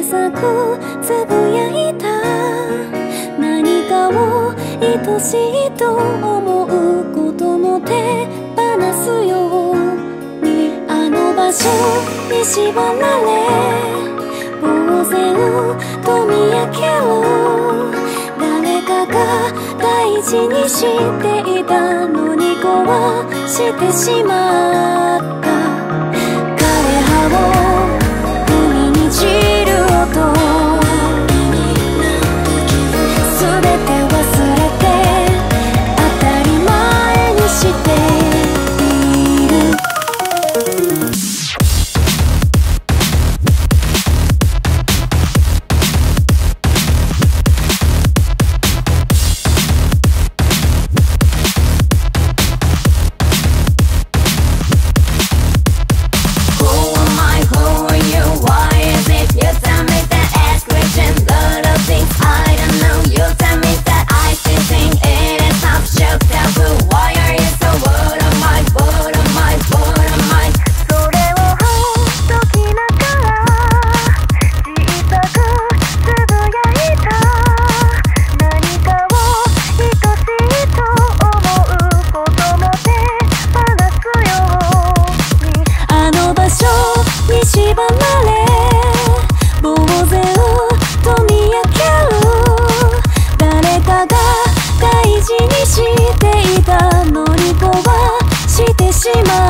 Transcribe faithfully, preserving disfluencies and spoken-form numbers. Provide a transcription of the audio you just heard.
さくつぶやいた。何かを愛しいと思うことも手放すように、あの場所に縛られ呆然と見上げる。誰かが大事にしていたのに壊してしまった。枯葉を海に散る音、すべて忘れて当たり前にしている。しま